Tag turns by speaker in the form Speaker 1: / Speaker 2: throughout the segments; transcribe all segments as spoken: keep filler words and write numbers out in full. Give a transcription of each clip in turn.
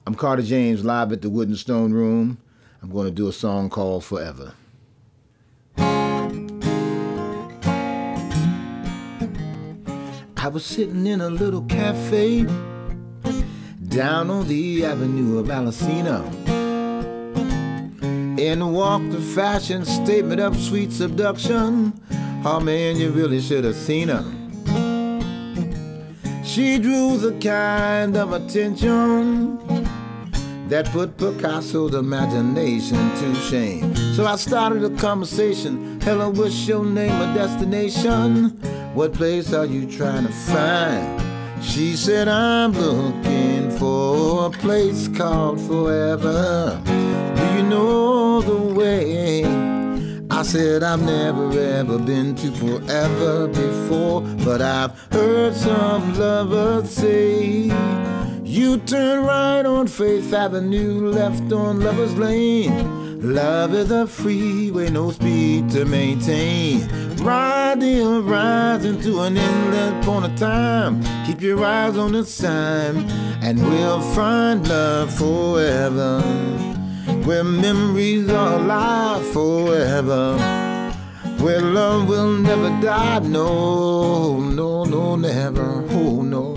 Speaker 1: I'm Carter James, live at the Wood and Stone Room. I'm going to do a song called Forever. I was sitting in a little cafe down on the avenue of Alacena, and walked the fashion statement of sweet seduction. Oh man, you really should have seen her. She drew the kind of attention that put Picasso's imagination to shame. So I started a conversation. Hello, what's your name or destination? What place are you trying to find? She said, I'm looking for a place called Forever. Do you know the way? I said, I've never ever been to forever before, but I've heard some lovers say, you turn right on Faith Avenue, left on Lover's Lane. Love is a freeway, no speed to maintain. Ride the horizon to an endless point of time. Keep your eyes on the sign, and we'll find love forever, where memories are alive forever, where love will never die. No, no, no, never, oh no.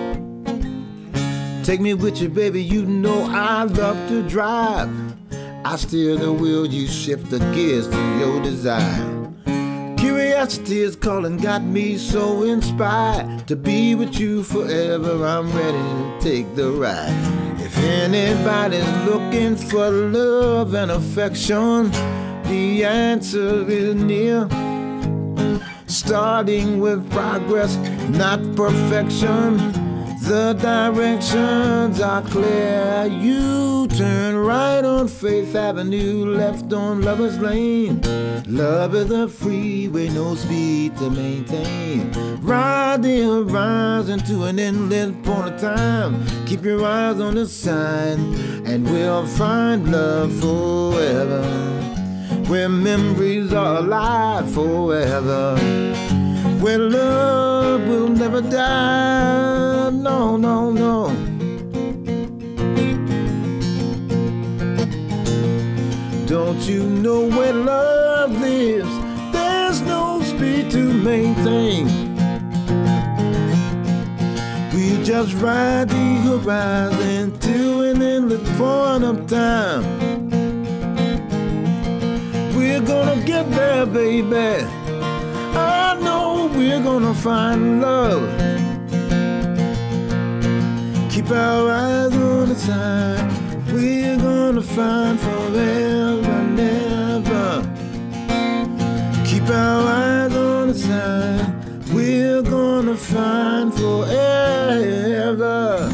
Speaker 1: Take me with you, baby, you know I love to drive. I steer the wheel, you shift the gears to your desire. Curiosity is calling, got me so inspired to be with you forever. I'm ready to take the ride. If anybody's looking for love and affection, the answer is near. Starting with progress, not perfection. The directions are clear. You turn right on Faith Avenue, left on Lover's Lane. Love is a freeway, no speed to maintain. Ride the horizon to an endless point of time. Keep your eyes on the sign, and we'll find love forever, where memories are alive forever, where love will never die. No, no, no. Don't you know where love lives? There's no speed to maintain. We just ride the horizon to an endless point of time. We're gonna get there, baby. I know we're gonna find love. Keep our eyes on the sign. We're gonna find forever and ever. Keep our eyes on the sign. We're gonna find forever.